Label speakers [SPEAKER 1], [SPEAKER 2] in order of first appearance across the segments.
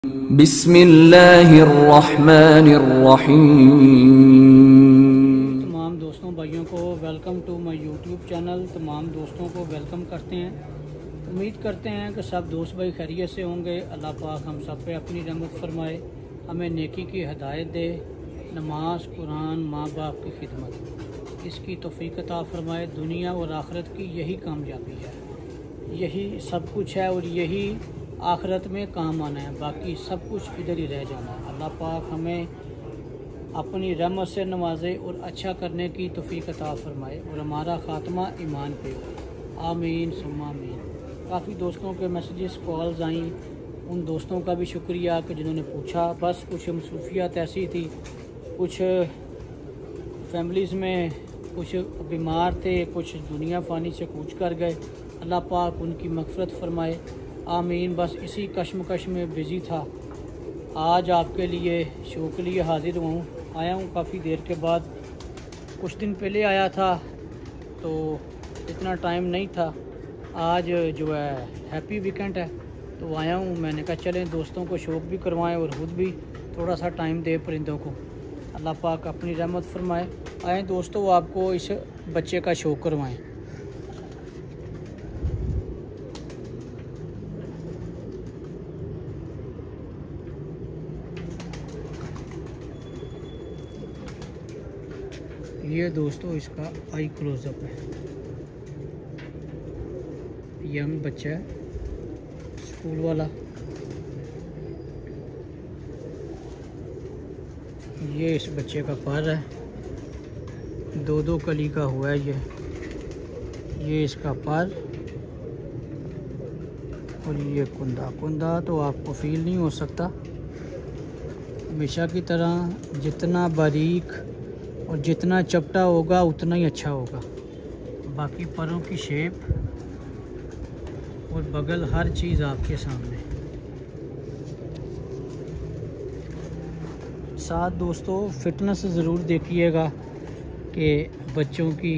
[SPEAKER 1] बिस्मिल्लाहिर्रहमानिर्रहीम।
[SPEAKER 2] तमाम दोस्तों भाइयों को welcome to my YouTube channel. तमाम दोस्तों को वेलकम करते हैं। उम्मीद करते हैं कि सब दोस्त भाई खैरियत से होंगे। अल्लाह पाक हम सब पे अपनी रहमत फरमाए, हमें नेकी की हिदायत दे, नमाज कुरान माँ बाप की खिदमत इसकी तौफीक अता फरमाए। दुनिया और आखिरत की यही कामयाबी है, यही सब कुछ है और यही आखिरत में काम आना है। बाकी सब कुछ इधर ही रह जाना है। अल्लाह पाक हमें अपनी रहमत से नवाजे और अच्छा करने की तौफीक अता फरमाए और हमारा ख़ात्मा ईमान पे हो। आमीन सुम्मा आमीन। काफ़ी दोस्तों के मैसेजेस कॉल्स आई, उन दोस्तों का भी शुक्रिया कि जिन्होंने पूछा। बस कुछ मसरूफियत ऐसी थी, कुछ फैमिलीज़ में कुछ बीमार थे, कुछ दुनिया फ़ानी से कूच कर गए। अल्लाह पाक उनकी मग़फ़िरत फरमाए, आमीन। बस इसी कश्मकश में बिज़ी था। आज आपके लिए शो के लिए हाज़िर आया हूँ काफ़ी देर के बाद। कुछ दिन पहले आया था तो इतना टाइम नहीं था। आज जो है हैप्पी वीकेंड है तो आया हूँ। मैंने कहा चलें दोस्तों को शौक़ भी करवाएं और ख़ुद भी थोड़ा सा टाइम दे परिंदों को। अल्लाह पाक अपनी रहमत फरमाए। आए दोस्तों आपको इस बच्चे का शौक़ करवाएं। ये दोस्तों इसका आई क्लोज़अप है। यंग बच्चा है, स्कूल वाला। ये इस बच्चे का पर है, दो कली का हुआ है ये इसका पर। और ये कुंदा तो आपको फील नहीं हो सकता। हमेशा की तरह जितना बारीक और जितना चपटा होगा उतना ही अच्छा होगा। बाकी परों की शेप और बगल हर चीज़ आपके सामने। साथ दोस्तों फिटनेस ज़रूर देखिएगा कि बच्चों की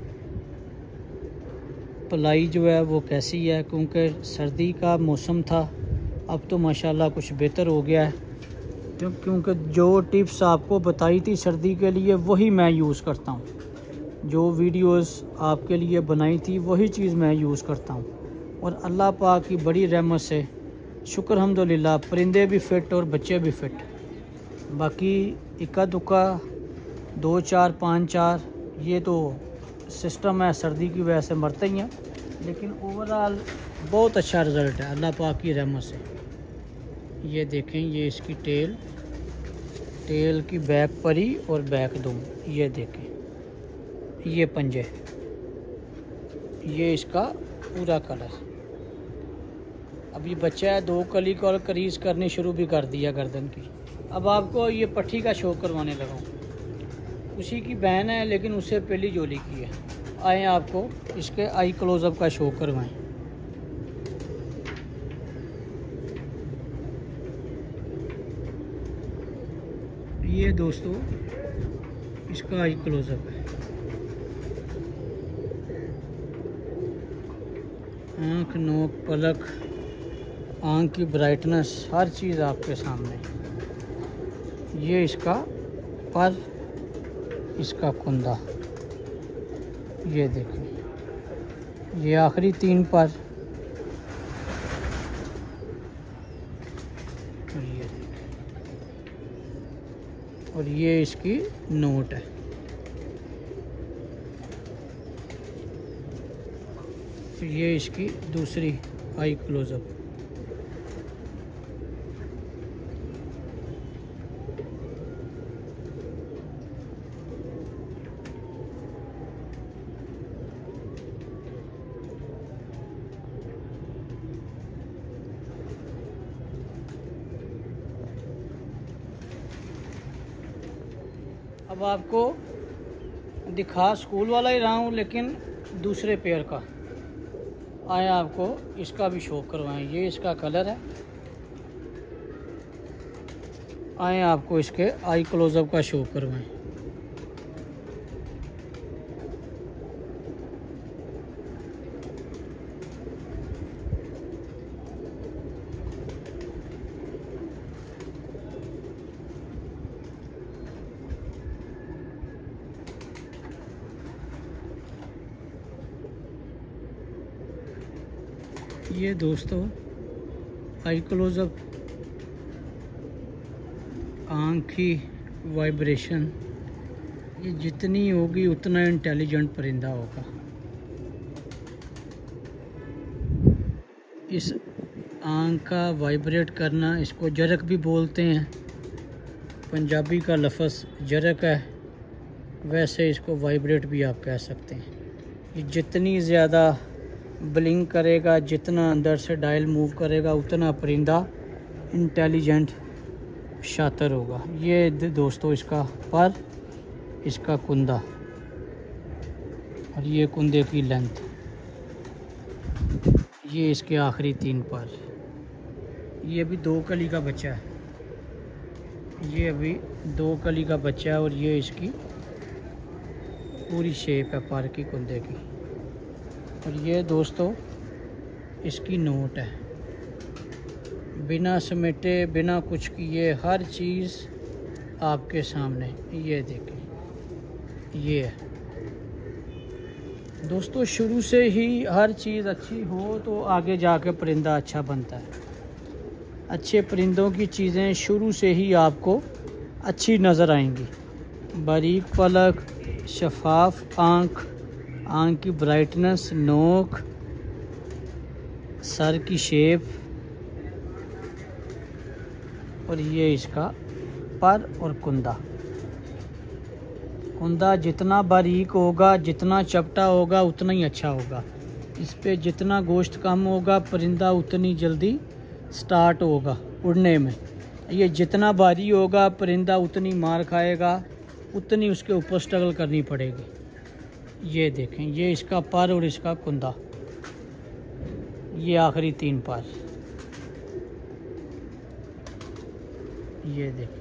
[SPEAKER 2] पलाई जो है वो कैसी है, क्योंकि सर्दी का मौसम था। अब तो माशाल्लाह कुछ बेहतर हो गया है, क्योंकि जो टिप्स आपको बताई थी सर्दी के लिए वही मैं यूज़ करता हूँ। जो वीडियोस आपके लिए बनाई थी वही चीज़ मैं यूज़ करता हूँ। और अल्लाह पाक की बड़ी रहमत से शुक्र अल्हम्दुलिल्लाह परिंदे भी फ़िट और बच्चे भी फ़िट। बाकी इक्का दुक्का 2 4 5 4 ये तो सिस्टम है, सर्दी की वजह से मरते ही हैं, लेकिन ओवरऑल बहुत अच्छा रिज़ल्ट है अल्लाह पाक की रहमत से। ये देखें, ये इसकी टेल की बैक परी और बैक दुम। ये देखें, ये पंजे, ये इसका पूरा कलर। अभी बच्चा है, 2 कली को और करीज करनी शुरू भी कर दिया गर्दन की। अब आपको ये पट्टी का शौक़ करवाने लगा हूँ। उसी की बहन है लेकिन उससे पहली जोली की है। आए आपको इसके आई क्लोज़अप का शौक़ करवाएं। ये दोस्तों इसका आई क्लोज़अप है। आँख, नोक, पलक, आँख की ब्राइटनेस, हर चीज़ आपके सामने। ये इसका पर, इसका कुंदा। ये देखिए, ये आखिरी 3 पर। और ये इसकी नोट है। ये इसकी दूसरी आई क्लोज़अप। अब आपको दिखा स्कूल वाला ही रहा हूँ लेकिन दूसरे पेयर का। आए आपको इसका भी शौक़ करवाएं। ये इसका कलर है। आए आपको इसके आई क्लोज़अप का शौक़ करवाएं। ये दोस्तों आई क्लोजअप आँख की वाइब्रेशन, ये जितनी होगी उतना इंटेलिजेंट परिंदा होगा। इस आँख का वाइब्रेट करना, इसको जरक भी बोलते हैं, पंजाबी का लफ्ज़ जरक है, वैसे इसको वाइब्रेट भी आप कह सकते हैं। ये जितनी ज़्यादा ब्लिंक करेगा, जितना अंदर से डायल मूव करेगा, उतना परिंदा इंटेलिजेंट शातिर होगा। ये दोस्तों इसका पर, इसका कुंदा और ये कुंदे की लेंथ, ये इसके आखिरी 3 पर। ये अभी 2 कली का बच्चा है, ये अभी 2 कली का बच्चा है और ये इसकी पूरी शेप है पर की, कुंदे की। और ये दोस्तों इसकी नोट है, बिना समेटे बिना कुछ किए हर चीज़ आपके सामने। ये देखें, ये है दोस्तों। शुरू से ही हर चीज़ अच्छी हो तो आगे जाके परिंदा अच्छा बनता है। अच्छे परिंदों की चीज़ें शुरू से ही आपको अच्छी नज़र आएंगी। बारीक पलक, शफाफ आँख, आँख की ब्राइटनेस, नोक, सर की शेप, और ये इसका पर और कुंदा। कुंदा जितना बारीक होगा, जितना चपटा होगा, उतना ही अच्छा होगा। इस पे जितना गोश्त कम होगा, परिंदा उतनी जल्दी स्टार्ट होगा उड़ने में। ये जितना भारी होगा, परिंदा उतनी मार खाएगा, उतनी उसके ऊपर स्ट्रगल करनी पड़ेगी। ये देखें, ये इसका पर और इसका कुंदा, ये आखिरी 3 पर। ये देखें,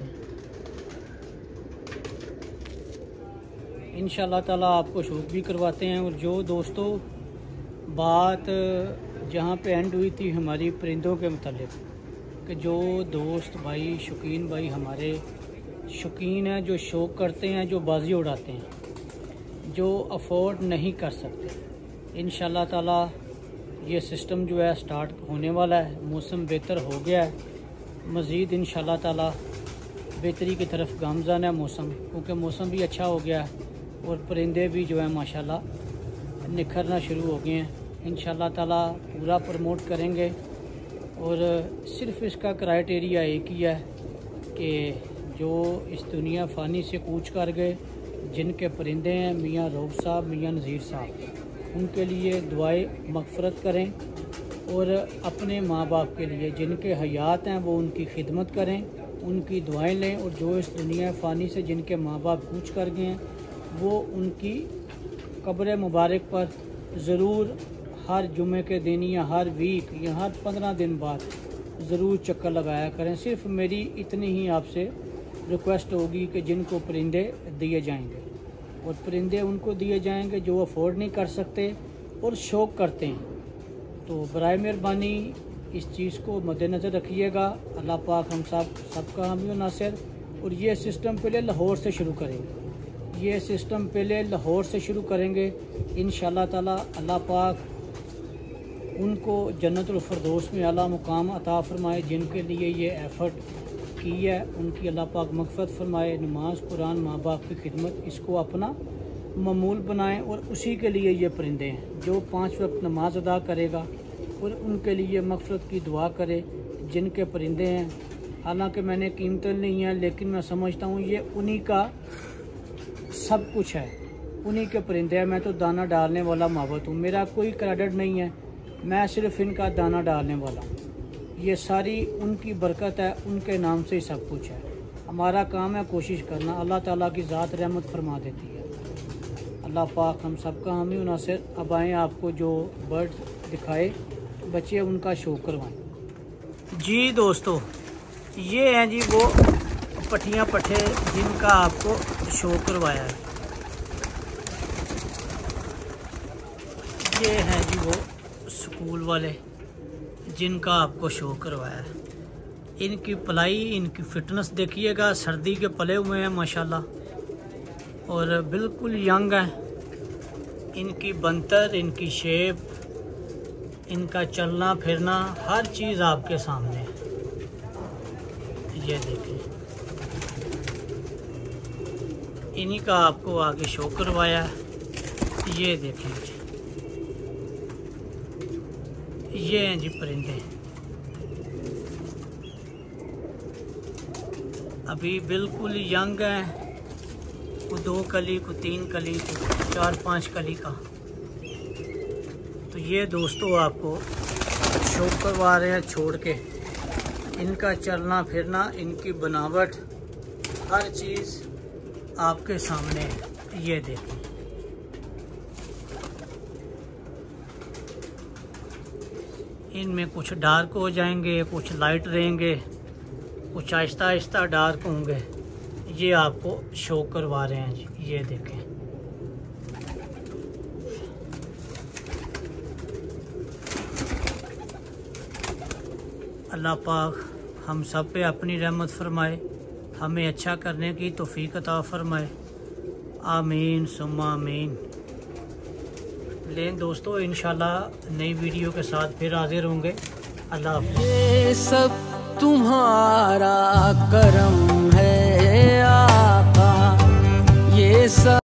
[SPEAKER 2] इंशाल्लाह ताला आपको शौक भी करवाते हैं। और जो दोस्तों बात जहाँ पे एंड हुई थी हमारी परिंदों के मतलब, कि जो दोस्त भाई, शौकीन भाई हमारे शौकीन हैं, जो शौक़ करते हैं, जो बाजी उड़ाते हैं, जो अफोर्ड नहीं कर सकते, इंशाल्लाह ताला ये सिस्टम जो है स्टार्ट होने वाला है। मौसम बेहतर हो गया है, मज़ीद इंशाल्लाह ताला बेहतरी की तरफ गामज़न है मौसम, क्योंकि मौसम भी अच्छा हो गया है और परिंदे भी जो है माशाल्लाह निखरना शुरू हो गए हैं। इंशाल्लाह ताला पूरा प्रमोट करेंगे। और सिर्फ इसका क्राइटेरिया एक ही है कि जो इस दुनिया फ़ानी से कूच कर गए, जिनके परिंदे हैं मियाँ रऊफ़ साहब, मियाँ नज़ीर साहब, उनके लिए दुआए मग़फ़रत करें। और अपने माँ बाप के लिए जिनके हयात हैं वो उनकी खिदमत करें, उनकी दुआएं लें। और जो इस दुनिया फ़ानी से जिनके माँ बाप कूच कर गए हैं, वो उनकी कब्र मुबारक पर ज़रूर हर जुमे के दिन या हर वीक या हर 15 दिन बाद ज़रूर चक्कर लगाया करें। सिर्फ मेरी इतनी ही आपसे रिक्वेस्ट होगी कि जिनको परिंदे दिए जाएंगे, और परिंदे उनको दिए जाएंगे जो अफोर्ड नहीं कर सकते और शौक़ करते हैं। तो बराए मेहरबानी इस चीज़ को मद्देनज़र रखिएगा। अल्लाह पाक हम सबका हामी व नासिर। और ये सिस्टम पहले लाहौर से शुरू करेंगे, ये सिस्टम पहले लाहौर से शुरू करेंगे इंशाल्लाह ताला। अल्लाह पाक उनको जन्नतुल फ़िरदौस में आला मुकाम अता फ़रमाए। जिनके लिए ये एफ़र्ट की है उनकी अल्लाह पाक मग़फ़िरत फ़रमाए। नमाज, कुरान, माँ बाप की खिदमत, इसको अपना मामूल बनाएं। और उसी के लिए ये परिंदे हैं। जो 5 वक्त नमाज अदा करेगा और उनके लिए मग़फ़िरत की दुआ करे, जिनके परिंदे हैं। हालांकि मैंने कीमतें नहीं है, लेकिन मैं समझता हूँ ये उन्हीं का सब कुछ है, उन्हीं के परिंदे हैं। मैं तो दाना डालने वाला मावत हूँ, मेरा कोई क्रेडिट नहीं है, मैं सिर्फ इनका दाना डालने वाला हूँ। ये सारी उनकी बरकत है, उनके नाम से ही सब कुछ है। हमारा काम है कोशिश करना। अल्लाह ताला की ज़ात रहमत फरमा देती है। अल्लाह पाक हम सबका हामी व नासिर। अब आएँ आपको जो बर्ड दिखाए बच्चे, उनका शो करवाएं। जी दोस्तों, ये हैं जी वो पट्टियाँ पट्ठे जिनका आपको शो करवाया है। ये हैं जी वो स्कूल वाले जिनका आपको शो करवाया है। इनकी पलाई, इनकी फ़िटनेस देखिएगा, सर्दी के पले हुए हैं माशाल्लाह, और बिल्कुल यंग हैं। इनकी बनतर, इनकी शेप, इनका चलना फिरना हर चीज़ आपके सामने है। ये देखें, इन्हीं का आपको आगे शो करवाया। ये देखें जी, ये हैं जी परिंदे, अभी बिल्कुल यंग हैं, को 2 कली, को 3 कली, को 4-5 कली का। तो ये दोस्तों आपको शो करवा रहे हैं छोड़ के। इनका चलना फिरना, इनकी बनावट, हर चीज़ आपके सामने है। ये देखें, इनमें कुछ डार्क हो जाएंगे, कुछ लाइट रहेंगे, कुछ आहिस्ता आहिस्ता डार्क होंगे। ये आपको शो करवा रहे हैं जी। ये देखें, अल्लाह पाक हम सब पे अपनी रहमत फरमाए, हमें अच्छा करने की तौफीक अता फरमाए। आमीन सुम्मा आमीन। लेकिन दोस्तों इंशाल्लाह नई वीडियो के साथ फिर हाजिर होंगे। अल्लाह हाफ़िज़।
[SPEAKER 1] ये सब तुम्हारा करम है आका, ये सब